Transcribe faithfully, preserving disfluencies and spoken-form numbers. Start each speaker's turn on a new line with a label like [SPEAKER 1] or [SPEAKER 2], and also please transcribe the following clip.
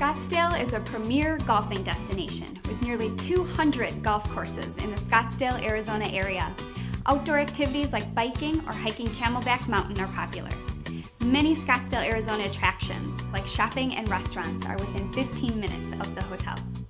[SPEAKER 1] Scottsdale is a premier golfing destination with nearly two hundred golf courses in the Scottsdale, Arizona area. Outdoor activities like biking or hiking Camelback Mountain are popular. Many Scottsdale, Arizona attractions like shopping and restaurants are within fifteen minutes of the hotel.